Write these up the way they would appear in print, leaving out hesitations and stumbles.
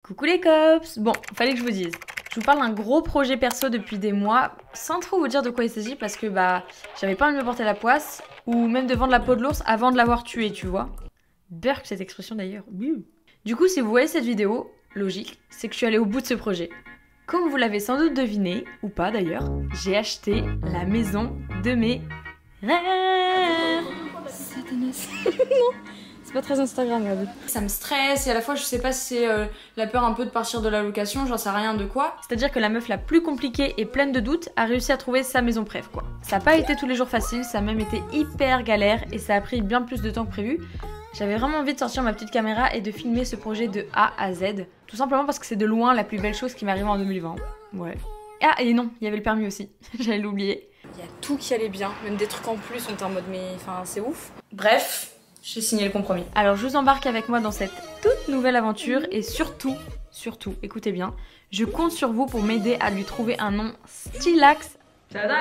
Coucou les cops! Bon, fallait que je vous dise. Je vous parle d'un gros projet perso depuis des mois, sans trop vous dire de quoi il s'agit parce que j'avais pas envie de me porter la poisse, ou même de vendre la peau de l'ours avant de l'avoir tué, tu vois. Burk cette expression d'ailleurs. Du coup, si vous voyez cette vidéo, logique, c'est que je suis allée au bout de ce projet. Comme vous l'avez sans doute deviné, ou pas d'ailleurs, j'ai acheté la maison de mes rêves. Satanas. Non, c'est pas très instagrammable. Ça me stresse et à la fois je sais pas si c'est la peur un peu de partir de la location, j'en sais rien de quoi. C'est-à-dire que la meuf la plus compliquée et pleine de doutes a réussi à trouver sa maison préf quoi. Ça a pas été tous les jours facile, ça a même été hyper galère et ça a pris bien plus de temps que prévu. J'avais vraiment envie de sortir ma petite caméra et de filmer ce projet de A à Z. Tout simplement parce que c'est de loin la plus belle chose qui m'est arrivée en 2020. Ouais. Ah et non, il y avait le permis aussi, j'allais l'oublier. Il y a tout qui allait bien, même des trucs en plus, on était en mode mais enfin c'est ouf. Bref, j'ai signé le compromis. Alors je vous embarque avec moi dans cette toute nouvelle aventure et surtout, écoutez bien, je compte sur vous pour m'aider à lui trouver un nom stylax. Tadam!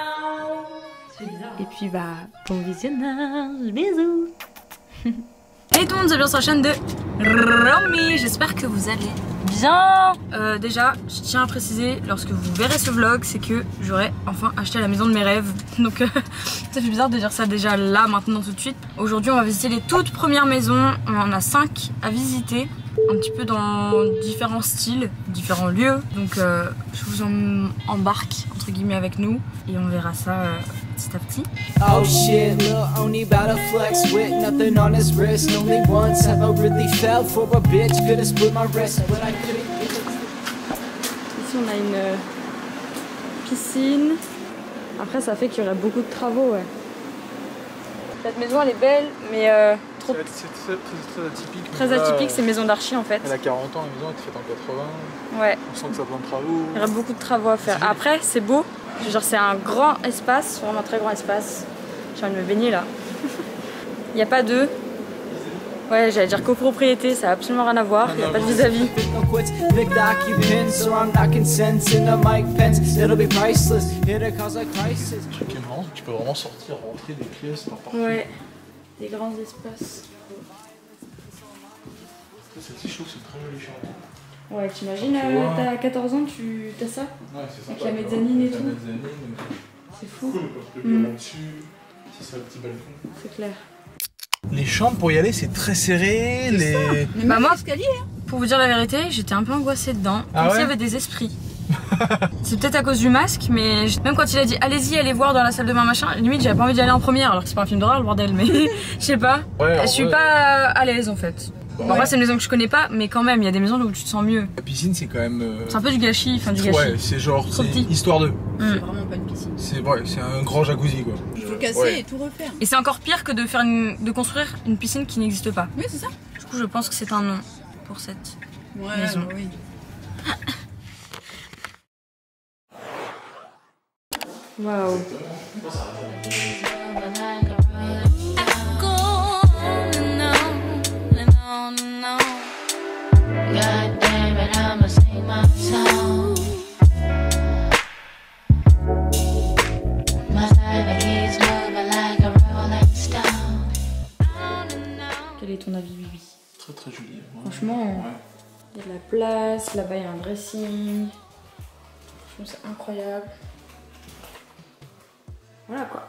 Et puis bon visionnage, bisous. Hey tout le monde, vous êtes bien sur la chaîne de Romy, j'espère que vous allez bien. Déjà, je tiens à préciser, lorsque vous verrez ce vlog, c'est que j'aurai enfin acheté la maison de mes rêves. Donc ça fait bizarre de dire ça déjà là, maintenant, tout de suite. Aujourd'hui, on va visiter les toutes premières maisons. On en a 5 à visiter, un petit peu dans différents styles, différents lieux. Donc je vous embarque, entre guillemets, avec nous et on verra ça petit à petit. Oh shit, Lil Oni bout to flex with nothing on his wrist. Only once have I really fell for a bitch. Could've split my wrist, but I couldn't. Ici on a une piscine. Après ça fait qu'il y aurait beaucoup de travaux, ouais. Cette maison elle est belle, mais trop... C'est très atypique. Très atypique, c'est maison d'archi en fait. Elle a 40 ans, la maison est faite en 80. Ouais. On sent que ça a plein de travaux. Il y aurait beaucoup de travaux à faire. Après c'est beau. Genre c'est un grand espace, vraiment très grand espace. J'ai envie de me baigner là. Il n'y a pas de... Ouais, j'allais dire copropriété, ça n'a absolument rien à voir. Il n'y a pas de vis-à-vis. Le truc qui est marrant, c'est que tu peux vraiment sortir, rentrer des pièces par partout. Ouais, des grands espaces. Celle-ci, je trouve que c'est très joli champ. Ouais, t'imagines, t'as 14 ans, t'as ça? Ouais, c'est sympa. Avec la mezzanine et tout. C'est fou. Le bureau dessus, c'est ça le petit balcon. C'est clair. Les chambres pour y aller, c'est très serré. Bah moi, pour vous dire la vérité, j'étais un peu angoissée dedans. Ah comme ouais, s'il y avait des esprits. C'est peut-être à cause du masque, mais même quand il a dit allez-y, allez voir dans la salle de bain machin, limite j'avais pas envie d'y aller en première, alors que c'est pas un film d'horreur le bordel, mais je sais pas. Ouais, je suis pas à l'aise en fait. Bon, après c'est une maison que je connais pas, mais quand même, il y a des maisons où tu te sens mieux. La piscine, c'est quand même. C'est un peu du gâchis, enfin du gâchis. Ouais, c'est genre histoire de. C'est vraiment pas une piscine. C'est un grand jacuzzi quoi. Il faut casser et tout refaire. Et c'est encore pire que de faire de construire une piscine qui n'existe pas. Oui, c'est ça. Du coup, je pense que c'est un nom pour cette maison. Oui. Waouh. Quel est ton avis, Bibi? Très très joli. Franchement, il y a de la place, là-bas il y a un dressing. Franchement, c'est incroyable. Voilà quoi.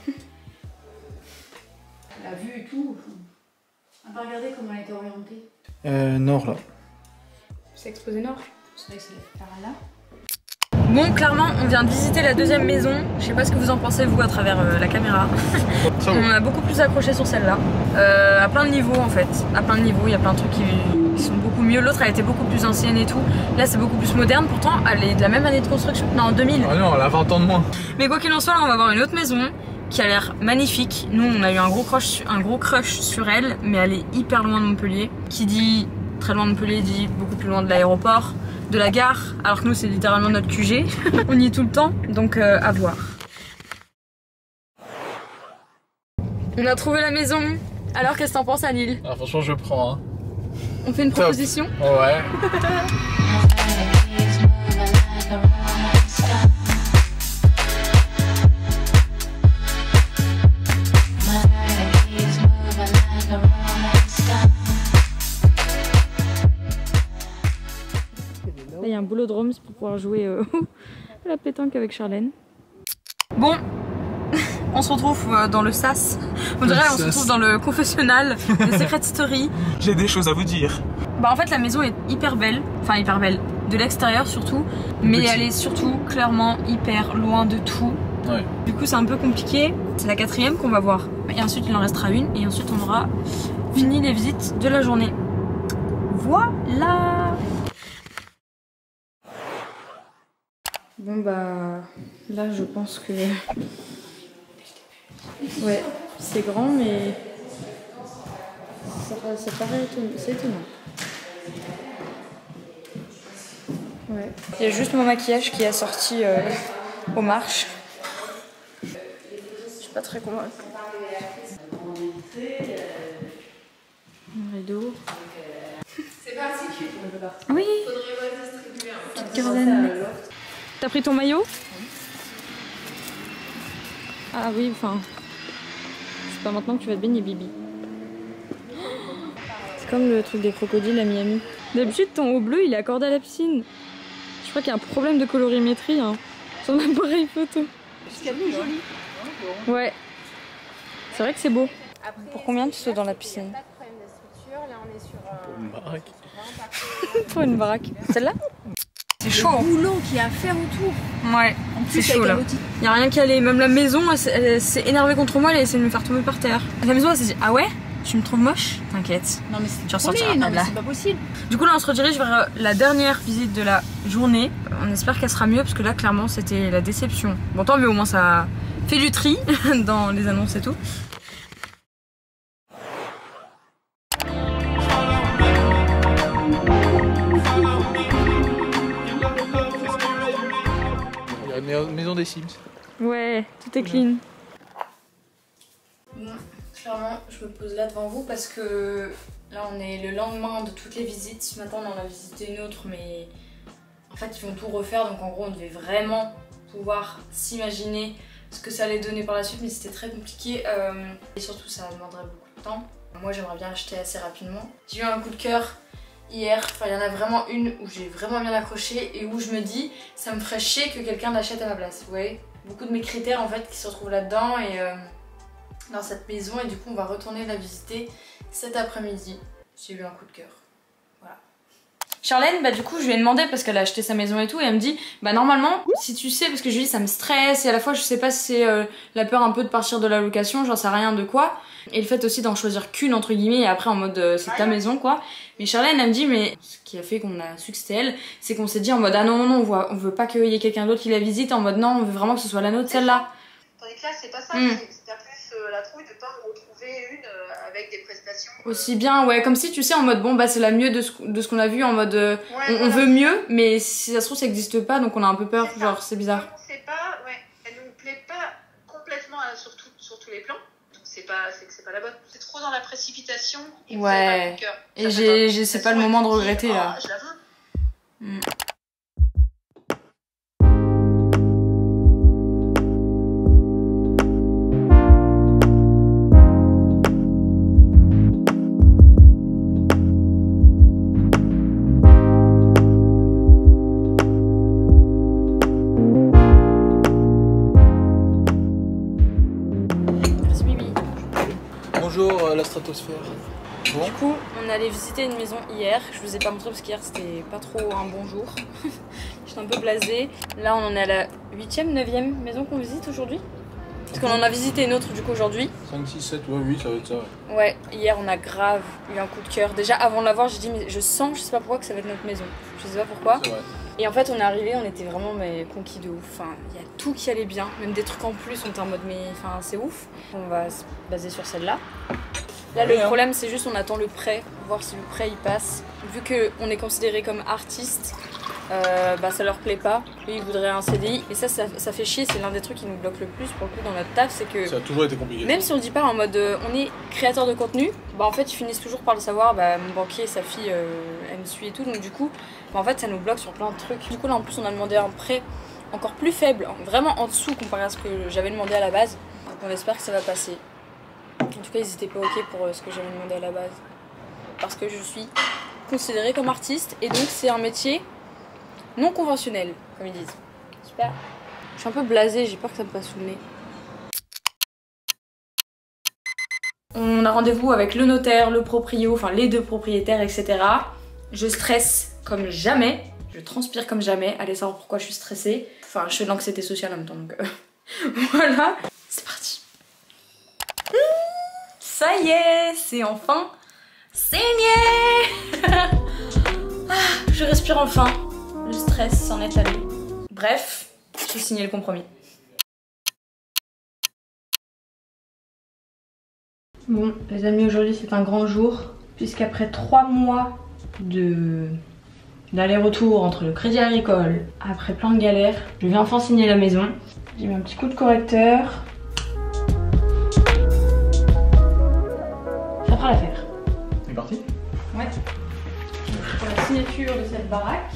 La vue et tout. On va regarder comment elle était orientée. Nord là. C'est exposé nord. C'est vrai que c'est par là. Bon, clairement, on vient de visiter la deuxième maison. Je sais pas ce que vous en pensez, vous, à travers la caméra. On a beaucoup plus accroché sur celle-là. À plein de niveaux, en fait. À plein de niveaux, il y a plein de trucs qui sont beaucoup mieux. L'autre, elle était beaucoup plus ancienne et tout. Là, c'est beaucoup plus moderne. Pourtant, elle est de la même année de construction. Non, 2000. Ah non, elle a 20 ans de moins. Mais quoi qu'il en soit, là, on va voir une autre maison qui a l'air magnifique. Nous, on a eu un gros crush sur elle, mais elle est hyper loin de Montpellier. Qui dit très loin de Montpellier, dit beaucoup plus loin de l'aéroport, de la gare, alors que nous c'est littéralement notre QG. On y est tout le temps, donc à voir. On a trouvé la maison. Alors qu'est-ce que t'en penses, Anil? Ah, franchement, je prends. Hein. On fait une proposition? Ouais. Là, il y a un boulodrome pour pouvoir jouer à la pétanque avec Charlène. Bon, on se retrouve dans le sas. On dirait on se retrouve dans le confessionnal de Secret Story. J'ai des choses à vous dire. Bah en fait la maison est hyper belle, enfin hyper belle, de l'extérieur surtout, mais elle est surtout clairement hyper loin de tout. Ouais. Du coup c'est un peu compliqué, c'est la 4e qu'on va voir. Et ensuite il en restera une et ensuite on aura fini les visites de la journée. Voilà. Bon bah là je pense que... Ouais, c'est grand mais ça paraît c'est étonnant. Ouais. Il y a juste mon maquillage qui est sorti aux marches. Je suis pas très convaincue. Un rideau. C'est pas assez cute. Oui. Petite garden. T'as pris ton maillot? Ah oui, enfin... C'est pas maintenant que tu vas te baigner, Bibi. C'est comme le truc des crocodiles à Miami. D'habitude, ton haut bleu, il est accordé à la piscine. Je crois qu'il y a un problème de colorimétrie hein, sur l'appareil photo. Jusqu'à nous, joli. Ouais. C'est vrai que c'est beau. Pour combien tu sautes dans la piscine? Pas de problème de structure, là on est sur Une baraque. Pour une baraque. Celle-là? C'est chaud. Le boulot qu'il y a à faire autour. Ouais, En plus, c'est chaud là. Y a rien qui allait. Même la maison, elle s'est énervée contre moi, elle a essayé de me faire tomber par terre. La maison, elle s'est dit ah ouais? Tu me trouves moche? T'inquiète. Non mais c'est Tu ressortiras pas de là. c'est pas possible. Du coup là on se redirige vers la dernière visite de la journée. On espère qu'elle sera mieux parce que là clairement c'était la déception. Bon tant mieux, au moins ça fait du tri dans les annonces et tout. Il y a une maison des Sims. Ouais, tout est clean. Bon, clairement, je me pose là devant vous parce que là on est le lendemain de toutes les visites. Ce matin on en a visité une autre mais en fait ils vont tout refaire donc en gros on devait vraiment pouvoir s'imaginer ce que ça allait donner par la suite mais c'était très compliqué et surtout ça demanderait beaucoup de temps. Moi j'aimerais bien acheter assez rapidement. J'ai eu un coup de cœur hier, enfin il y en a vraiment une où j'ai vraiment bien accroché et où je me dis ça me ferait chier que quelqu'un l'achète à ma place, vous voyez. Beaucoup de mes critères en fait qui se retrouvent là-dedans et dans cette maison et du coup on va retourner la visiter cet après-midi. J'ai eu un coup de cœur. Voilà. Charlène, bah du coup je lui ai demandé parce qu'elle a acheté sa maison et tout et elle me dit bah normalement si tu sais, parce que je lui dis ça me stresse et à la fois je sais pas si c'est la peur un peu de partir de la location, j'en sais rien de quoi. Et le fait aussi d'en choisir qu'une entre guillemets et après en mode c'est ta maison quoi. Mais Charlène elle me dit mais ce qui a fait qu'on a su que c'était elle, c'est qu'on s'est dit en mode ah non on veut pas qu'il y ait quelqu'un d'autre qui la visite, en mode non on veut vraiment que ce soit la nôtre celle-là. Tandis que là, c'est pas ça, c'est plus la trouille de pas en retrouver une avec des prestations. Aussi bien, ouais, comme si tu sais en mode bon bah c'est la mieux de ce qu'on a vu, en mode on veut mieux, mais si ça se trouve ça existe pas donc on a un peu peur, genre c'est bizarre. On sait pas, ouais, elle nous plaît pas complètement sur tous les plans. C'est que c'est pas la bonne. C'est trop dans la précipitation. Et ouais. Et c'est pas le moment de regretter là. Je la veux. Bonjour la stratosphère. Bon. Du coup, on est allé visiter une maison hier. Je vous ai pas montré parce qu'hier c'était pas trop un bon jour. J'étais un peu blasée. Là, on en est à la 8e, 9e maison qu'on visite aujourd'hui. Parce qu'on en a visité une autre du coup aujourd'hui. 5, 6, 7, ouais, 8, ça va être ça. Ouais. Ouais, hier on a grave eu un coup de cœur. Déjà avant de la voir, j'ai dit mais je sens, je sais pas pourquoi, que ça va être notre maison. Je sais pas pourquoi. C'est vrai. Et en fait, on est arrivé, on était vraiment conquis de ouf. Enfin, il y a tout qui allait bien, même des trucs en plus. On était en mode mais enfin c'est ouf. On va se baser sur celle-là. Là, le problème, c'est juste on attend le prêt, voir si le prêt il passe. Vu qu'on est considéré comme artiste, bah ça leur plaît pas. Eux, ils voudraient un CDI. Et ça fait chier. C'est l'un des trucs qui nous bloque le plus pour le coup dans notre taf, c'est que ça a toujours été compliqué. Même si on dit pas en mode on est créateur de contenu, bah en fait ils finissent toujours par le savoir. Bah mon banquier, sa fille, elle me suit et tout. Donc du coup, bah, en fait ça nous bloque sur plein de trucs. Du coup là en plus on a demandé un prêt encore plus faible, vraiment en dessous comparé à ce que j'avais demandé à la base. Donc on espère que ça va passer. En tout cas, ils étaient pas ok pour ce que j'avais demandé à la base. Parce que je suis considérée comme artiste et donc c'est un métier non conventionnel, comme ils disent. Super. Je suis un peu blasée, j'ai peur que ça me passe sous le nez. On a rendez-vous avec le notaire, le proprio, enfin les 2 propriétaires, etc. Je stresse comme jamais, je transpire comme jamais. Allez savoir pourquoi je suis stressée. Enfin, je fais de l'anxiété sociale en même temps, donc voilà. C'est parti. Ça y est, c'est enfin signé. Je respire enfin. Le stress s'en est allé. Bref, j'ai signé le compromis. Bon, les amis, aujourd'hui c'est un grand jour, puisqu'après 3 mois d'aller-retour entre le crédit agricole, après plein de galères, je vais enfin signer la maison. J'ai mis un petit coup de correcteur. Ça fera l'affaire. C'est parti? Ouais. Pour la signature de cette baraque.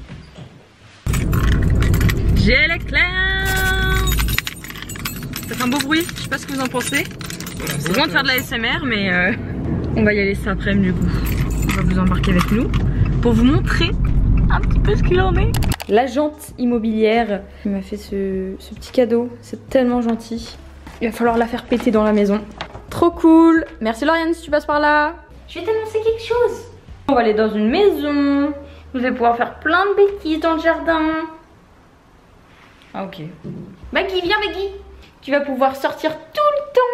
J'ai les clés. Ça fait un beau bruit, je sais pas ce que vous en pensez. C'est loin de faire de la SMR, mais on va y aller cet après-midi du coup. On va vous embarquer avec nous pour vous montrer un petit peu ce qu'il en est. L'agente immobilière qui m'a fait ce petit cadeau, c'est tellement gentil. Il va falloir la faire péter dans la maison. Trop cool. Merci Lauriane si tu passes par là. Je vais t'annoncer quelque chose. On va aller dans une maison. Vous allez pouvoir faire plein de bêtises dans le jardin. Ah ok. Maggie, viens Maggie. Tu vas pouvoir sortir tout le temps.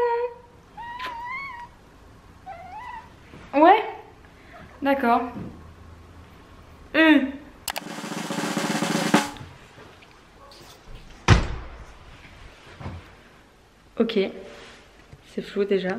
Ouais. D'accord. Ok. C'est flou déjà.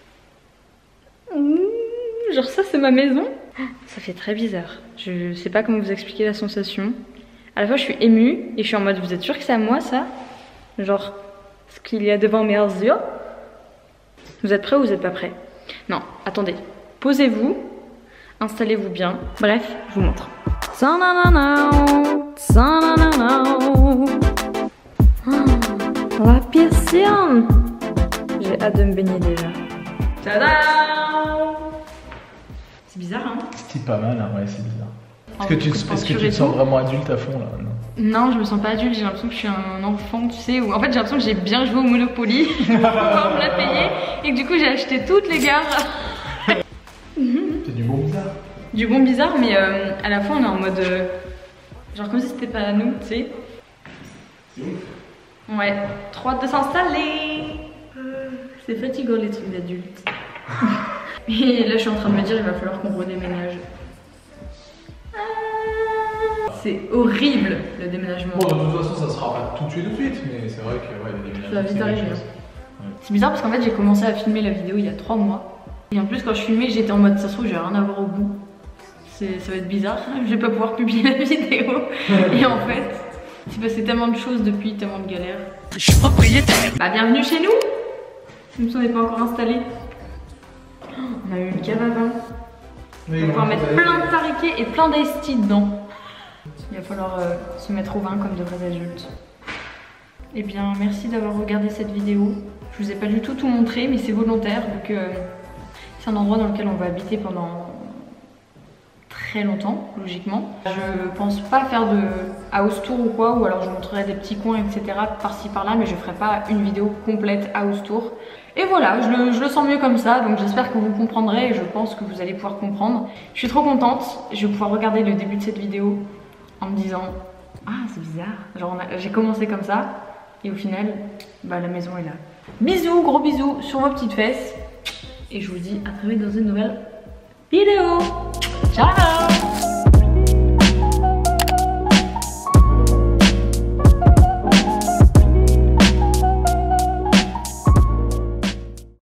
Genre ça c'est ma maison. Ça fait très bizarre. Je sais pas comment vous expliquer la sensation. À la fois je suis émue et je suis en mode vous êtes sûr que c'est à moi ça? Genre ce qu'il y a devant mes yeux. Vous êtes prêts ou vous êtes pas prêts? Non, attendez. Posez-vous. Installez-vous bien. Bref, je vous montre. La piscine. J'ai hâte de me baigner déjà. Tadam! C'est bizarre hein? C'est pas mal, hein, ouais, c'est bizarre. Oh, Est-ce que tu te sens vraiment adulte à fond là? Non, je me sens pas adulte, j'ai l'impression que je suis un enfant, tu sais. En fait, j'ai l'impression que j'ai bien joué au Monopoly pour pouvoir me la payer et que du coup, j'ai acheté toutes les gares. C'est du bon bizarre. Du bon bizarre, mais à la fois, on est en mode. Genre comme si c'était pas à nous, tu sais. C'est ouf. Ouais, trop hâte de s'installer. C'est fatigant les trucs d'adultes. Et là, je suis en train de me dire, il va falloir qu'on redéménage. C'est horrible le déménagement. Bon, de toute façon, ça sera pas tout de suite, mais c'est vrai que ouais, le déménagement. Ça va vite arriver. C'est bizarre parce qu'en fait, j'ai commencé à filmer la vidéo il y a 3 mois. Et en plus, quand je filmais, j'étais en mode ça se trouve, j'ai rien à voir au bout. Ça va être bizarre, je vais pas pouvoir publier la vidéo. Et en fait, c'est passé tellement de choses depuis, tellement de galères. Je suis propriétaire. Bah, bienvenue chez nous! Même si on n'est pas encore installé. On a eu une cave à vin. On va pouvoir mettre plein de pariquets et plein d'ICE dedans. Il va falloir se mettre au vin comme de vrais adultes. Eh bien, merci d'avoir regardé cette vidéo. Je vous ai pas du tout montré, mais c'est volontaire. Donc, c'est un endroit dans lequel on va habiter pendant très longtemps, logiquement. Je pense pas faire de house tour ou quoi, ou alors je vous montrerai des petits coins, etc. par-ci par-là, mais je ferai pas une vidéo complète house tour. Et voilà, je le sens mieux comme ça, donc j'espère que vous comprendrez et je pense que vous allez pouvoir comprendre. Je suis trop contente, je vais pouvoir regarder le début de cette vidéo en me disant ah c'est bizarre, genre j'ai commencé comme ça et au final bah la maison est là. Bisous, gros bisous sur vos petites fesses et je vous dis à très vite dans une nouvelle vidéo. Ciao.